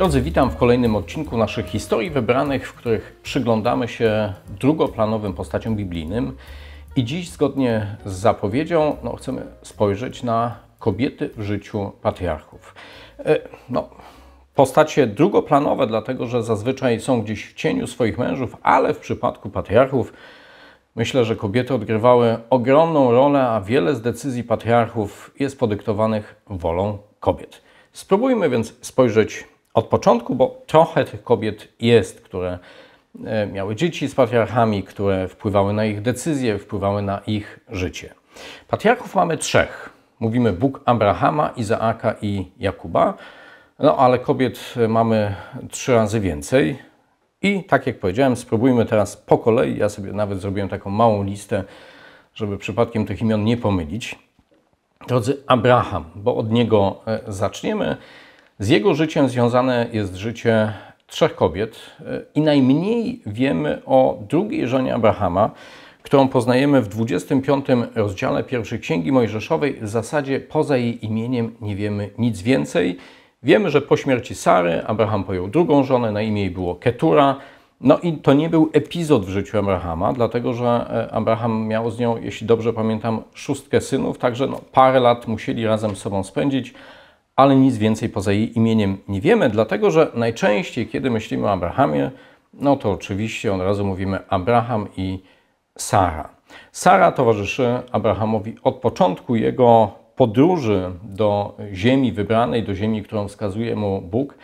Drodzy, witam w kolejnym odcinku naszych historii wybranych, w których przyglądamy się drugoplanowym postaciom biblijnym. I dziś, zgodnie z zapowiedzią, chcemy spojrzeć na kobiety w życiu patriarchów. Postacie drugoplanowe, dlatego że zazwyczaj są gdzieś w cieniu swoich mężów, ale w przypadku patriarchów myślę, że kobiety odgrywały ogromną rolę, a wiele z decyzji patriarchów jest podyktowanych wolą kobiet. Spróbujmy więc spojrzeć od początku, bo trochę tych kobiet jest, które miały dzieci z patriarchami, które wpływały na ich decyzje, wpływały na ich życie. Patriarchów mamy trzech. Mówimy Bóg Abrahama, Izaaka i Jakuba, ale kobiet mamy 3 razy więcej. I tak jak powiedziałem, spróbujmy teraz po kolei. Ja sobie nawet zrobiłem taką małą listę, żeby przypadkiem tych imion nie pomylić. Drodzy, Abraham, bo od niego zaczniemy. Z jego życiem związane jest życie 3 kobiet i najmniej wiemy o drugiej żonie Abrahama, którą poznajemy w 25 rozdziale pierwszej Księgi Mojżeszowej. W zasadzie poza jej imieniem nie wiemy nic więcej. Wiemy, że po śmierci Sary Abraham pojął drugą żonę, na imię jej było Ketura. I to nie był epizod w życiu Abrahama, dlatego że Abraham miał z nią, jeśli dobrze pamiętam, 6 synów, także parę lat musieli razem z sobą spędzić, ale nic więcej poza jej imieniem nie wiemy, dlatego że najczęściej, kiedy myślimy o Abrahamie, to oczywiście od razu mówimy Abraham i Sara. Sara towarzyszy Abrahamowi od początku jego podróży do ziemi wybranej, do ziemi, którą wskazuje mu Bóg.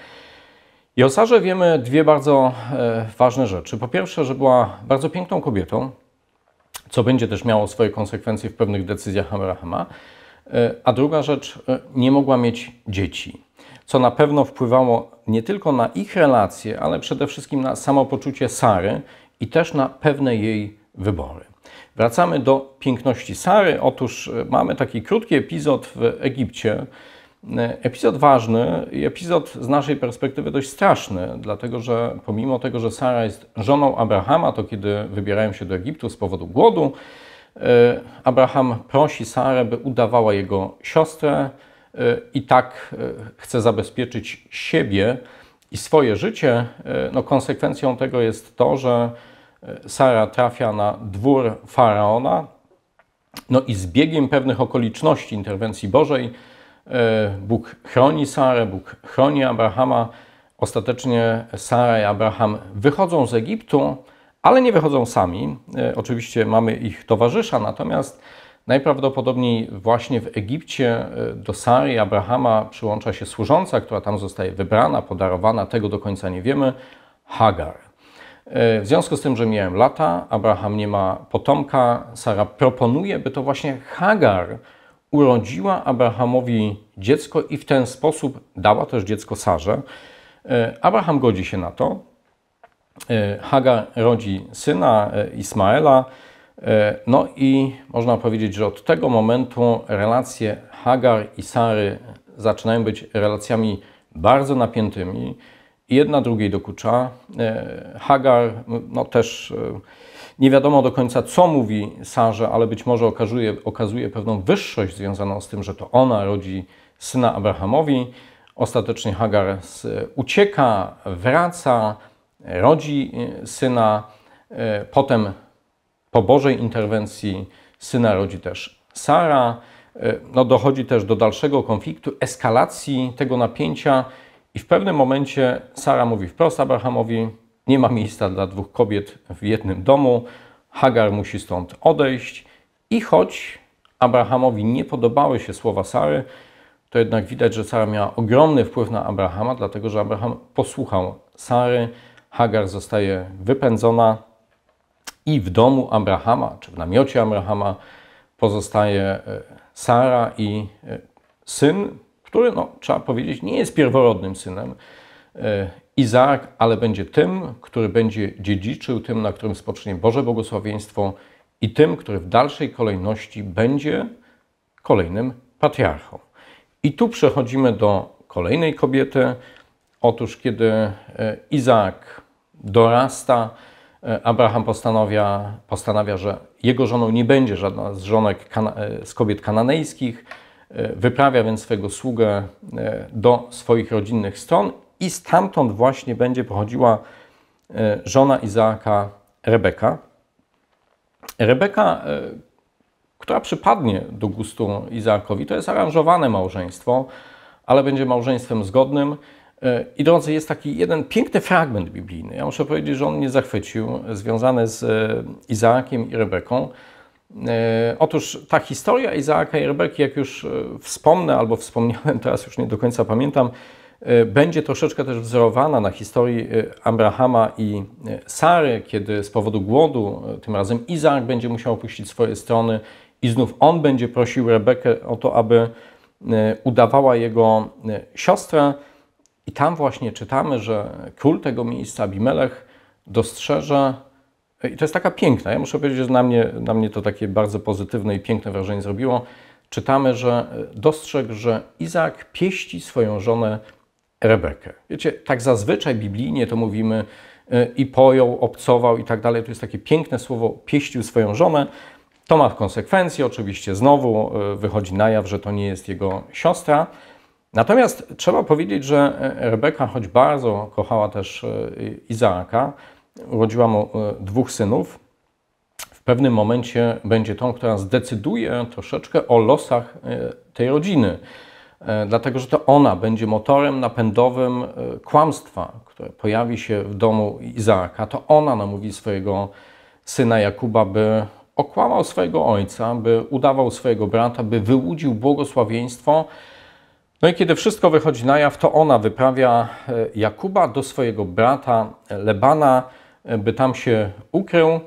I o Sarze wiemy 2 bardzo ważne rzeczy. Po pierwsze, że była bardzo piękną kobietą, co będzie też miało swoje konsekwencje w pewnych decyzjach Abrahama. A druga rzecz, nie mogła mieć dzieci, co na pewno wpływało nie tylko na ich relacje, ale przede wszystkim na samopoczucie Sary i też na pewne jej wybory. Wracamy do piękności Sary. Otóż mamy taki krótki epizod w Egipcie. Epizod ważny i epizod z naszej perspektywy dość straszny, dlatego że pomimo tego, że Sara jest żoną Abrahama, to kiedy wybierają się do Egiptu z powodu głodu, Abraham prosi Sarę, by udawała jego siostrę i tak chce zabezpieczyć siebie i swoje życie. Konsekwencją tego jest to, że Sara trafia na dwór faraona. I z biegiem pewnych okoliczności interwencji Bożej Bóg chroni Sarę, Bóg chroni Abrahama. Ostatecznie Sara i Abraham wychodzą z Egiptu, ale nie wychodzą sami. Oczywiście mamy ich towarzysza, natomiast najprawdopodobniej właśnie w Egipcie do Sary i Abrahama przyłącza się służąca, która tam zostaje wybrana, podarowana, tego do końca nie wiemy, Hagar. W związku z tym, że mijają lata, Abraham nie ma potomka, Sara proponuje, by to właśnie Hagar urodziła Abrahamowi dziecko i w ten sposób dała też dziecko Sarze. Abraham godzi się na to. Hagar rodzi syna Ismaela. I można powiedzieć, że od tego momentu relacje Hagar i Sary zaczynają być relacjami bardzo napiętymi. Jedna drugiej dokucza. Hagar też nie wiadomo do końca, co mówi Sarze, ale być może okazuje pewną wyższość związaną z tym, że to ona rodzi syna Abrahamowi. Ostatecznie Hagar ucieka, wraca, rodzi syna. Potem po Bożej interwencji syna rodzi też Sara. Dochodzi też do dalszego konfliktu, eskalacji tego napięcia i w pewnym momencie Sara mówi wprost Abrahamowi: nie ma miejsca dla 2 kobiet w jednym domu, Hagar musi stąd odejść. I choć Abrahamowi nie podobały się słowa Sary, to jednak widać, że Sara miała ogromny wpływ na Abrahama, dlatego że Abraham posłuchał Sary. Hagar zostaje wypędzona i w domu Abrahama, czy w namiocie Abrahama pozostaje Sara i syn, który, trzeba powiedzieć, nie jest pierworodnym synem, Izaak, ale będzie tym, który będzie dziedziczył, tym, na którym spocznie Boże błogosławieństwo i tym, który w dalszej kolejności będzie kolejnym patriarchą. I tu przechodzimy do kolejnej kobiety. Otóż kiedy Izaak dorasta, Abraham postanawia, że jego żoną nie będzie żadna z kobiet kananejskich. Wyprawia więc swego sługę do swoich rodzinnych stron i stamtąd właśnie będzie pochodziła żona Izaaka, Rebeka. Rebeka, która przypadnie do gustu Izaakowi, to jest aranżowane małżeństwo, ale będzie małżeństwem zgodnym. I drodzy, jest taki jeden piękny fragment biblijny. Ja muszę powiedzieć, że on mnie zachwycił, związany z Izaakiem i Rebeką. Otóż ta historia Izaaka i Rebeki, jak już wspomnę albo wspomniałem, teraz już nie do końca pamiętam, będzie troszeczkę też wzorowana na historii Abrahama i Sary, kiedy z powodu głodu, tym razem Izaak będzie musiał opuścić swoje strony i znów on będzie prosił Rebekę o to, aby udawała jego siostrę. I tam właśnie czytamy, że król tego miejsca, Abimelech, dostrzeże, i to jest taka piękna, ja muszę powiedzieć, że na mnie to takie bardzo pozytywne i piękne wrażenie zrobiło. Czytamy, że dostrzegł, że Izaak pieści swoją żonę Rebekę. Wiecie, tak zazwyczaj biblijnie to mówimy i pojął, obcował i tak dalej. To jest takie piękne słowo, pieścił swoją żonę. To ma konsekwencje, oczywiście znowu wychodzi na jaw, że to nie jest jego siostra. Natomiast trzeba powiedzieć, że Rebeka, choć bardzo kochała też Izaaka, urodziła mu 2 synów, w pewnym momencie będzie tą, która zdecyduje troszeczkę o losach tej rodziny. Dlatego, że to ona będzie motorem napędowym kłamstwa, które pojawi się w domu Izaaka. To ona namówi swojego syna Jakuba, by okłamał swojego ojca, by udawał swojego brata, by wyłudził błogosławieństwo. No i kiedy wszystko wychodzi na jaw, to ona wyprawia Jakuba do swojego brata Lebana, by tam się ukrył.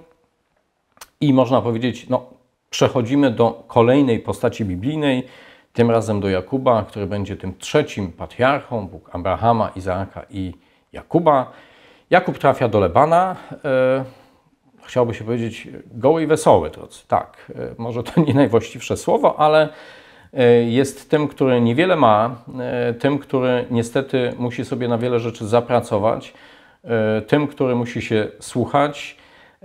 I można powiedzieć, no, przechodzimy do kolejnej postaci biblijnej, tym razem do Jakuba, który będzie tym trzecim patriarchą, Bóg Abrahama, Izaaka i Jakuba. Jakub trafia do Lebana, chciałoby się powiedzieć goły i wesoły, tak, może to nie najwłaściwsze słowo, ale jest tym, który niewiele ma, tym, który niestety musi sobie na wiele rzeczy zapracować, tym, który musi się słuchać.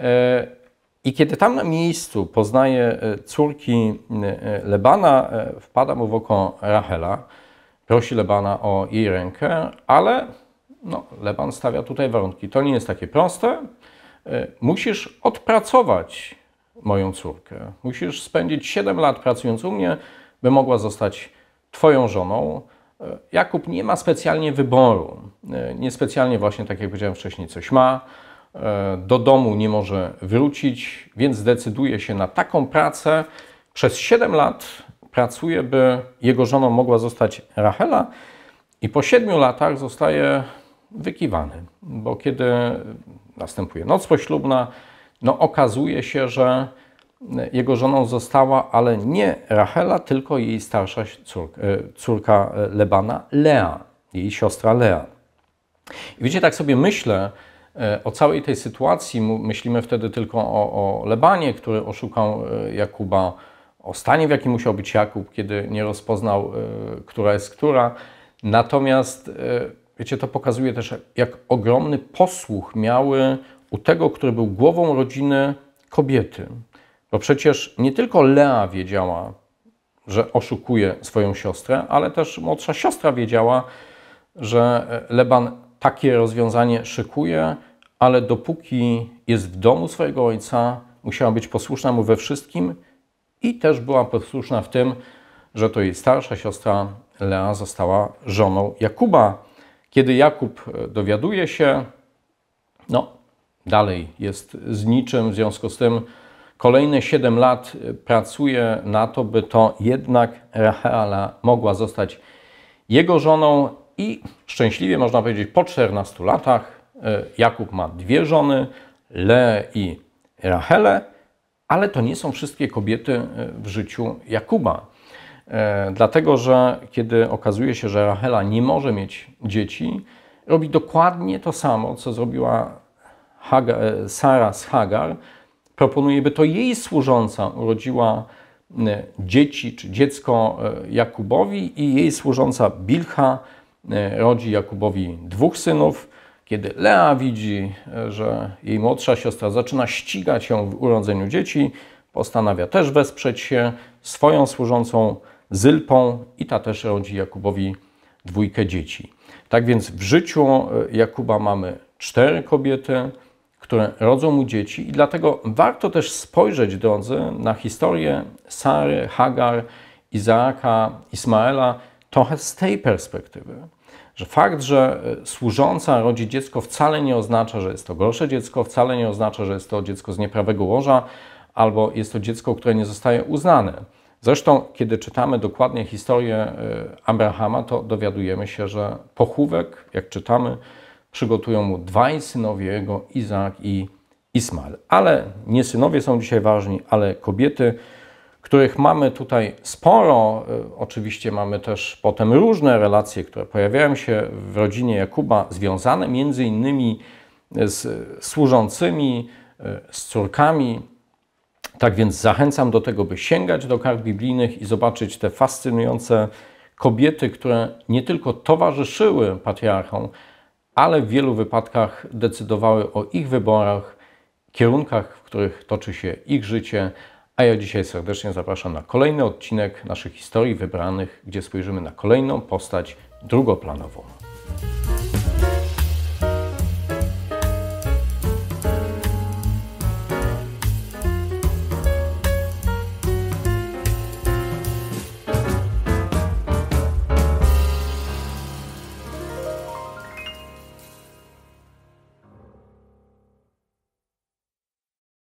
I kiedy tam na miejscu poznaje córki Lebana, wpada mu w oko Rachela, prosi Lebana o jej rękę, ale no, Leban stawia tutaj warunki. To nie jest takie proste. Musisz odpracować moją córkę. Musisz spędzić 7 lat pracując u mnie, by mogła zostać twoją żoną. Jakub nie ma specjalnie wyboru. Niespecjalnie właśnie, tak jak powiedziałem wcześniej, coś ma. Do domu nie może wrócić, więc decyduje się na taką pracę. Przez 7 lat pracuje, by jego żoną mogła zostać Rachela i po 7 latach zostaje wykiwany, bo kiedy następuje noc poślubna, no okazuje się, że jego żoną została, ale nie Rachela, tylko jej starsza córka Lebana, Lea, jej siostra Lea. I wiecie, tak sobie myślę o całej tej sytuacji, myślimy wtedy tylko o Lebanie, który oszukał Jakuba, o stanie, w jakim musiał być Jakub, kiedy nie rozpoznał, która jest która. Natomiast, wiecie, to pokazuje też, jak ogromny posłuch miały u tego, który był głową rodziny, kobiety. Bo przecież nie tylko Lea wiedziała, że oszukuje swoją siostrę, ale też młodsza siostra wiedziała, że Leban takie rozwiązanie szykuje, ale dopóki jest w domu swojego ojca, musiała być posłuszna mu we wszystkim i też była posłuszna w tym, że to jej starsza siostra Lea została żoną Jakuba. Kiedy Jakub dowiaduje się, no dalej jest z niczym, w związku z tym kolejne 7 lat pracuje na to, by to jednak Rachela mogła zostać jego żoną i szczęśliwie, można powiedzieć, po 14 latach Jakub ma 2 żony, Leę i Rachelę, ale to nie są wszystkie kobiety w życiu Jakuba. Dlatego, że kiedy okazuje się, że Rachela nie może mieć dzieci, robi dokładnie to samo, co zrobiła Sara z Hagar. Proponuje, by to jej służąca urodziła dzieci czy dziecko Jakubowi i jej służąca Bilha rodzi Jakubowi 2 synów. Kiedy Lea widzi, że jej młodsza siostra zaczyna ścigać ją w urodzeniu dzieci, postanawia też wesprzeć się swoją służącą Zylpą i ta też rodzi Jakubowi 2 dzieci. Tak więc w życiu Jakuba mamy 4 kobiety, które rodzą mu dzieci i dlatego warto też spojrzeć, drodzy, na historię Sary, Hagar, Izaaka, Ismaela trochę z tej perspektywy. Że fakt, że służąca rodzi dziecko wcale nie oznacza, że jest to gorsze dziecko, wcale nie oznacza, że jest to dziecko z nieprawego łoża, albo jest to dziecko, które nie zostaje uznane. Zresztą, kiedy czytamy dokładnie historię Abrahama, to dowiadujemy się, że pochówek, jak czytamy, przygotują mu 2 synowie jego, Izaak i Ismael. Ale nie synowie są dzisiaj ważni, ale kobiety, których mamy tutaj sporo. Oczywiście mamy też potem różne relacje, które pojawiają się w rodzinie Jakuba, związane między innymi z służącymi, z córkami. Tak więc zachęcam do tego, by sięgać do kart biblijnych i zobaczyć te fascynujące kobiety, które nie tylko towarzyszyły patriarchom, ale w wielu wypadkach decydowały o ich wyborach, kierunkach, w których toczy się ich życie. A ja dzisiaj serdecznie zapraszam na kolejny odcinek naszych historii wybranych, gdzie spojrzymy na kolejną postać drugoplanową.